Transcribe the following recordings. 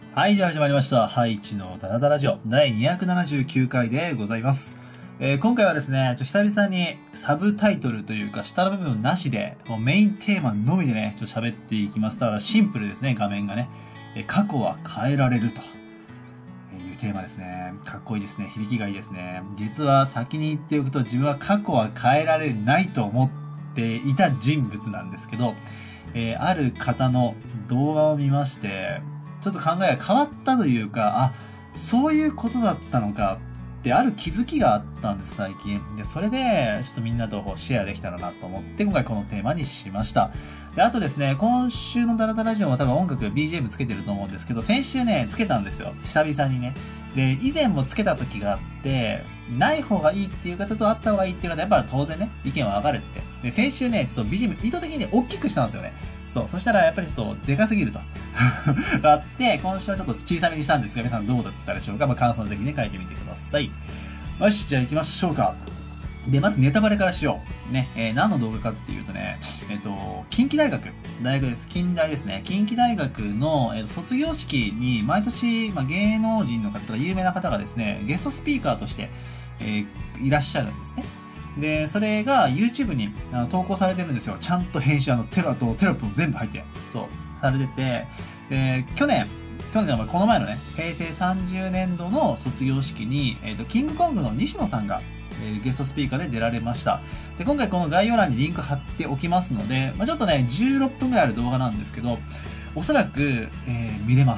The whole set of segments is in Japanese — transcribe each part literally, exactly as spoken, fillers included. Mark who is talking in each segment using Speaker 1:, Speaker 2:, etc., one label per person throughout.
Speaker 1: はい、じゃあ始まりました。ハイチのダラダラジオだいにひゃくななじゅうきゅうかいでございます。えー、今回はですね、ちょ久々にサブタイトルというか下の部分なしで、もうメインテーマのみでね、ちょっと喋っていきます。だからシンプルですね、画面がね。えー、過去は変えられるというテーマですね。かっこいいですね。響きがいいですね。実は先に言っておくと、自分は過去は変えられないと思っていた人物なんですけど、えー、ある方の動画を見まして、ちょっと考えが変わったというか、あ、そういうことだったのかってある気づきがあったんです、最近。で、それで、ちょっとみんなとこうシェアできたらなと思って、今回このテーマにしました。で、あとですね、今週のダラダラジオは多分音楽 ビージーエム つけてると思うんですけど、先週ね、つけたんですよ。久々にね。で、以前もつけた時があって、ない方がいいっていう方とあった方がいいっていう方、やっぱり当然ね、意見は分かれてて。で、先週ね、ちょっと ビージーエム 意図的にね、大きくしたんですよね。そう。そしたらやっぱりちょっとでかすぎると。があって、今週はちょっと小さめにしたんですが、皆さんどうだったでしょうか。まあ、感想ぜひね、書いてみてください。よし、じゃあ行きましょうか。で、まずネタバレからしよう。ね、えー、何の動画かっていうとね、えっ、ー、と、近畿大学、大学です。近大ですね。近畿大学の、えー、卒業式に毎年、まあ、芸能人の方とか有名な方がですね、ゲストスピーカーとして、えー、いらっしゃるんですね。で、それが YouTube にあの投稿されてるんですよ。ちゃんと編集、あの、テロとテロップも全部入って、そう、されてて、で、去年、去年はこの前のね、平成さんじゅうねんどの卒業式に、えっと、キングコングの西野さんが、えー、ゲストスピーカーで出られました。で、今回この概要欄にリンク貼っておきますので、まあ、ちょっとね、じゅうろっぷんぐらいある動画なんですけど、おそらく、えー、見れます。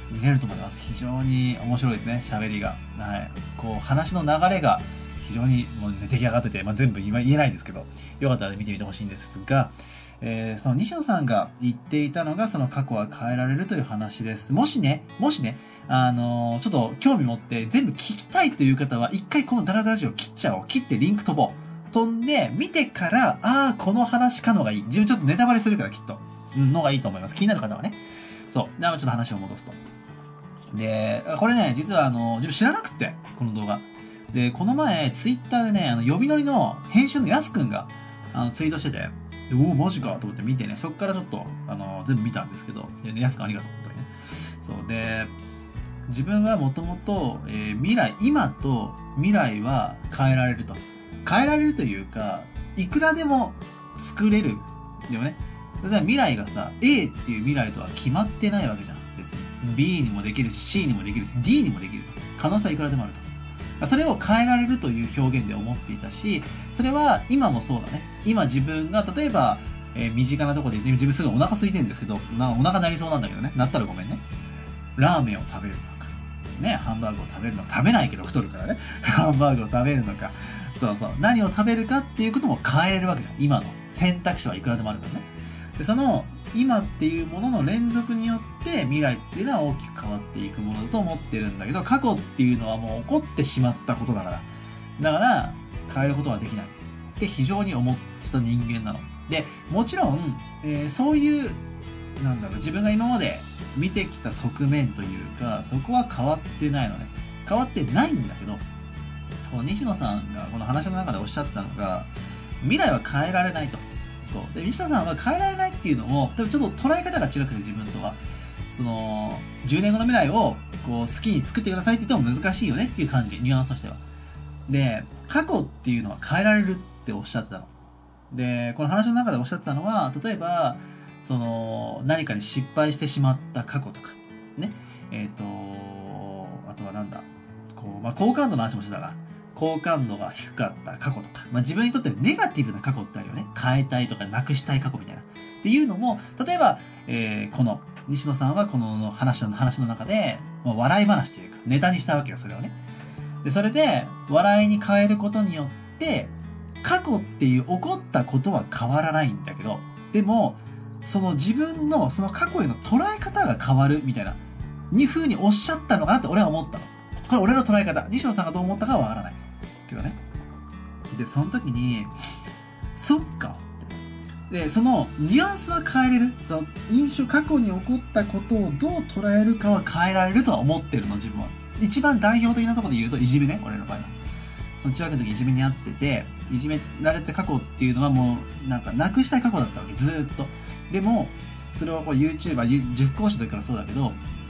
Speaker 1: 見れると思います。非常に面白いですね、喋りが。はい。こう、話の流れが、非常にもう、ね、出来上がってて、まあ、全部言えないんですけど、よかったら見てみてほしいんですが、えー、その西野さんが言っていたのが、その過去は変えられるという話です。もしね、もしね、あのー、ちょっと興味持って全部聞きたいという方は、一回このダラダラジオ切っちゃおう。切ってリンク飛ぼう。飛んで、見てから、ああ、この話かのがいい。自分ちょっとネタバレするからきっと。うん、のがいいと思います。気になる方はね。そう。で、ちょっと話を戻すと。で、これね、実はあの、自分知らなくて、この動画。で、この前、ツイッターでね、あの、呼び乗りの編集のやすくんが、あの、ツイートしてて、おお、マジかと思って見てね、そっからちょっと、あの、全部見たんですけど、やすくんありがとう、本当にね。そうで、自分はもともと、えー、未来、今と未来は変えられると。変えられるというか、いくらでも作れる。でもね、例えば未来がさ、A っていう未来とは決まってないわけじゃん。別に。B にもできるし、C にもできるし、D にもできると。可能性はいくらでもあると。それを変えられるという表現で思っていたし、それは今もそうだね。今自分が、例えば、えー、身近なところで言って自分すぐお腹空いてるんですけど、なお腹鳴りそうなんだけどね。なったらごめんね。ラーメンを食べるのか。ね、ハンバーグを食べるのか。食べないけど太るからね。ハンバーグを食べるのか。そうそう。何を食べるかっていうことも変えれるわけじゃん。今の選択肢はいくらでもあるからね。で、その、今っていうものの連続によって未来っていうのは大きく変わっていくものだと思ってるんだけど、過去っていうのはもう起こってしまったことだから。だから、変えることはできない。って非常に思ってた人間なの。で、もちろん、えー、そういう、なんだろう、自分が今まで見てきた側面というか、そこは変わってないのね。変わってないんだけど、この西野さんがこの話の中でおっしゃってたのが、未来は変えられないと。で、西野さんは変えられないっていうのも、多分ちょっと捉え方が違くて自分とは。その、じゅうねんごの未来をこう好きに作ってくださいって言っても難しいよねっていう感じ、ニュアンスとしては。で、過去っていうのは変えられるっておっしゃってたの。で、この話の中でおっしゃってたのは、例えば、その、何かに失敗してしまった過去とか、ね。えっと、あとはなんだ、こう、まあ、好感度の話もしてたが、好感度が低かった過去とか、まあ、自分にとってネガティブな過去ってあるよね。変えたいとかなくしたい過去みたいな。っていうのも、例えば、えー、この、西野さんはこの話の話の中で、まあ、笑い話というか、ネタにしたわけよ、それをね。で、それで、笑いに変えることによって、過去っていう起こったことは変わらないんだけど、でも、その自分のその過去への捉え方が変わるみたいな、に風におっしゃったのかなって俺は思ったの。これ俺の捉え方。西野さんがどう思ったかはわからない。けどね。で、その時に、そっかって。で、そのニュアンスは変えれる。印象、過去に起こったことをどう捉えるかは変えられるとは思ってるの、自分は。一番代表的なところで言うと、いじめね、俺の場合は。その中学の時いじめにあってて、いじめられた過去っていうのはもう、なんか、なくしたい過去だったわけ、ずーっと。でも、それをこう YouTuber、塾講師の時からそうだけど、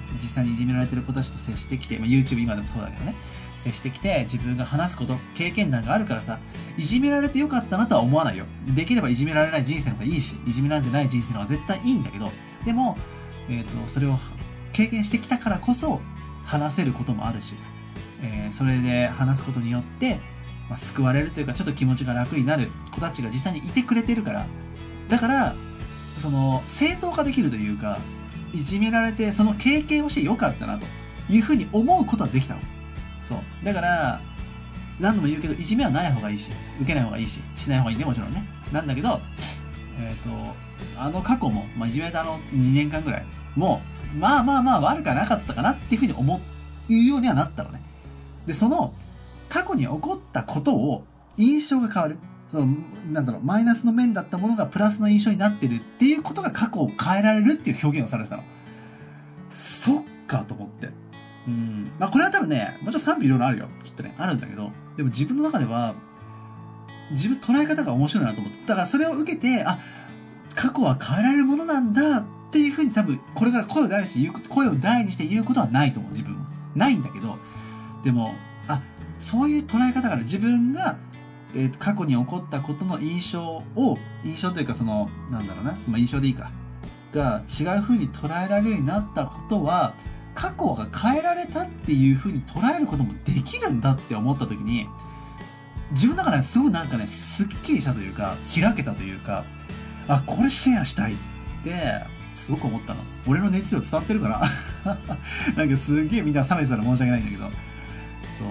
Speaker 1: 実際にいじめられてる子たちと接してきて、まあ、YouTube 今でもそうだけどね、接してきて自分が話すこと、経験談があるからさ、いじめられてよかったなとは思わないよ。できればいじめられない人生の方がいいし、いじめられてない人生の方が絶対いいんだけど、でも、えっと、それを経験してきたからこそ話せることもあるし、えー、それで話すことによって、まあ、救われるというか、ちょっと気持ちが楽になる子たちが実際にいてくれてるから、だから、その、正当化できるというか、いじめられてその経験をしてよかったなというふうに思うことはできたの。そう。だから、何度も言うけど、いじめはない方がいいし、受けない方がいいし、しない方がいいね、もちろんね。なんだけど、えっと、あの過去も、まあ、いじめられたあのにねんかんぐらいも、まあまあまあ悪くはなかったかなっていうふうに思うようにはなったのね。で、その、過去に起こったことを、印象が変わる。その、なんだろう、マイナスの面だったものがプラスの印象になってるっていうことが過去を変えられるっていう表現をされてたの。そっかと思って。うん。まあこれは多分ね、もちろん賛否いろいろあるよ。きっとね、あるんだけど、でも自分の中では、自分捉え方が面白いなと思って。だからそれを受けて、あ、過去は変えられるものなんだっていうふうに多分、これから声を大にして言う、声を大にして言うことはないと思う、自分も。ないんだけど、でも、あ、そういう捉え方から自分が、えー、過去に起こったことの印象を、印象というかその、なんだろうな、まあ、印象でいいか、が違う風に捉えられるようになったことは、過去が変えられたっていう風に捉えることもできるんだって思った時に、自分の中ですごくなんかね、すっきりしたというか、開けたというか、あ、これシェアしたいって、すごく思ったの。俺の熱量伝わってるかななんかすげえみんな冷めてたら申し訳ないんだけど、そう。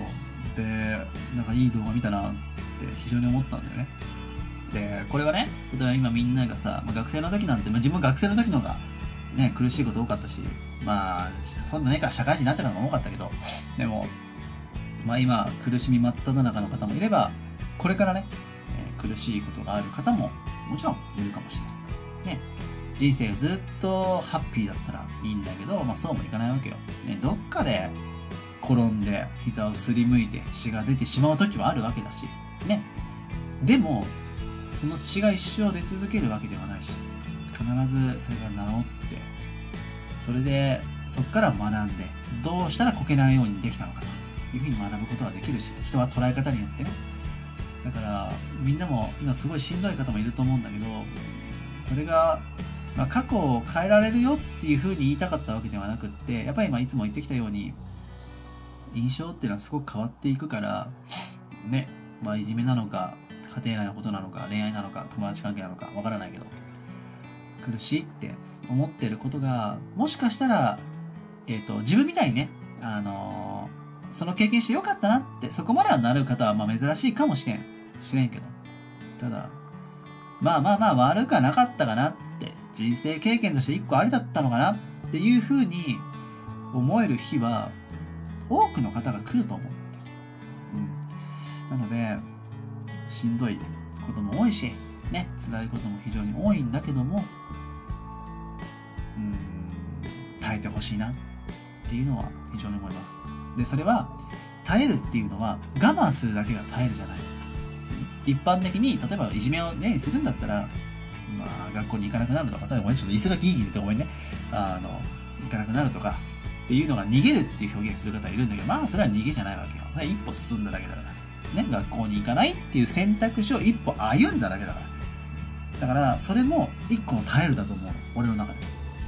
Speaker 1: で、なんかいい動画見たなって非常に思ったんだよね。で、これはね、例えば今みんながさ、まあ、学生の時なんて、まあ、自分学生の時の方がね、苦しいこと多かったし、まあ、そんなねか社会人になってからも多かったけど、でも、まあ今、苦しみ真っ只中の方もいれば、これからね、えー、苦しいことがある方ももちろんいるかもしれない。ね、人生ずっとハッピーだったらいいんだけど、まあそうもいかないわけよ。ね、どっかで転んで膝をすりむいて血が出てしまう時はあるわけだし、ね。でも、その血が一生出続けるわけではないし、必ずそれが治って、それでそこから学んで、どうしたらこけないようにできたのかというふうに学ぶことはできるし、人は捉え方によってね。だから、みんなも今すごいしんどい方もいると思うんだけど、それが、まあ、過去を変えられるよっていうふうに言いたかったわけではなくって、やっぱりまあいつも言ってきたように、印象っていうのはすごく変わっていくから、ね、まあいじめなのか、家庭内のことなのか、恋愛なのか、友達関係なのか、わからないけど、苦しいって思ってることが、もしかしたら、えっと、自分みたいにね、あのー、その経験してよかったなって、そこまではなる方はまあ珍しいかもしれん。しれんけど。ただ、まあまあまあ悪くはなかったかなって、人生経験として一個ありだったのかなっていうふうに思える日は、多くの方が来ると思って。うん。なので、しんどいことも多いし、ね、辛いことも非常に多いんだけども、うーん、耐えてほしいなっていうのは非常に思います。で、それは、耐えるっていうのは我慢するだけが耐えるじゃない。一般的に、例えばいじめをね、するんだったら、まあ、学校に行かなくなるとかさ、ごめん、ちょっと椅子がギーギー出てごめんね。あの、行かなくなるとか、っていうのが逃げるっていう表現する方いるんだけど、まあ、それは逃げじゃないわけよ。それは一歩進んだだけだから。ね、学校に行かないっていう選択肢を一歩歩んだだけだから。だから、それも一個の耐えるだと思うの。俺の中で。ね。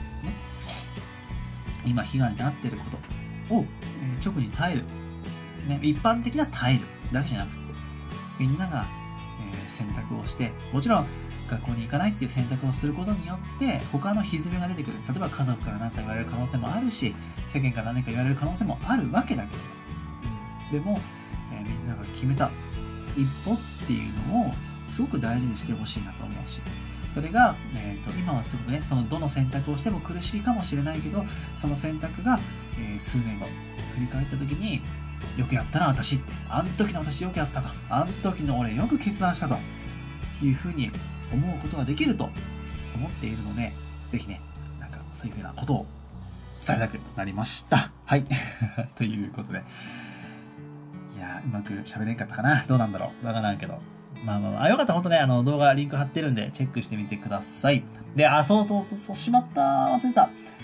Speaker 1: 今、被害になっていることを、えー、直に耐える。ね、一般的な耐えるだけじゃなくて、みんなが、えー、選択をして、もちろん、学校に行かないっていう選択をすることによって、他の歪みが出てくる。例えば家族から何か言われる可能性もあるし、世間から何か言われる可能性もあるわけだけど。うん、でも、えー、みんなが決めた一歩っていうのをすごく大事にしてほしいなと思うし、それが、えーと、今はすごくね、そのどの選択をしても苦しいかもしれないけど、その選択が、えー、数年後、振り返った時に、よくやったな、私って。あの時の私よくやったと。あの時の俺よく決断したと。いうふうに思うことができると思っているので、ぜひね、なんかそういうふうなことを伝えたくなりました。はい。ということで。いやー、うまく喋れんかったかな。どうなんだろう。わからんけど。まあまあまあ、あよかったらほんとね、あの動画リンク貼ってるんでチェックしてみてください。で、あ、そうそうそうそう、しまった。忘れてた。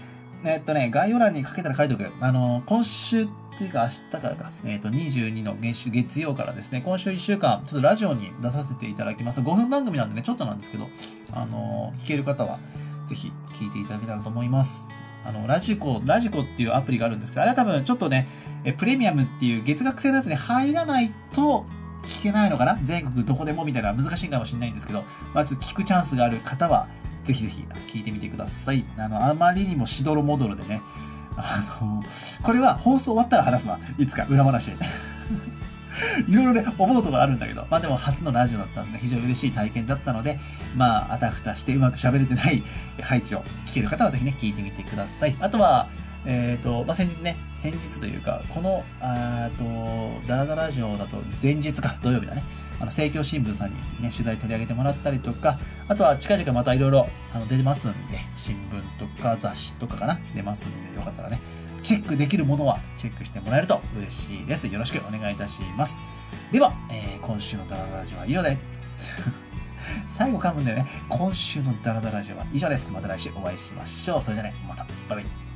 Speaker 1: えーっとね、概要欄に書けたら書いておく。あの、今週っていうか明日からか、えーっと、にじゅうにの月月曜からですね、今週いっしゅうかん、ちょっとラジオに出させていただきます。ごふん番組なんでね、ちょっとなんですけど、あの、聞ける方は、ぜひ聞いていただけたらと思います。あの、ラジコ、ラジコっていうアプリがあるんですけど、あれは多分ちょっとね、えプレミアムっていう月額制のやつに入らないと聞けないのかな、全国どこでもみたいな難しいかもしれないんですけど、まあ、ちょっと聞くチャンスがある方は、ぜひぜひ聞いてみてください。あの、あまりにもしどろもどろでね、あの、これは放送終わったら話すわ。いつか、裏話。いろいろね、思うところあるんだけど、まあでも初のラジオだったので、非常に嬉しい体験だったので、まあ、あたふたしてうまく喋れてない配置を聞ける方はぜひね、聞いてみてください。あとは、えっと、まあ、先日ね、先日というか、この、あーと、ダラダラジオだと前日か、土曜日だね。あの、政教新聞さんにね、取材取り上げてもらったりとか、あとは近々またいろいろ、あの、出てますんで、新聞とか雑誌とかかな、出ますんで、よかったらね、チェックできるものはチェックしてもらえると嬉しいです。よろしくお願いいたします。では、えー、今週のダラダラジオは以上で、最後噛むんだよね。今週のダラダラジオは以上です。また来週お会いしましょう。それじゃあね、また。バイバイ。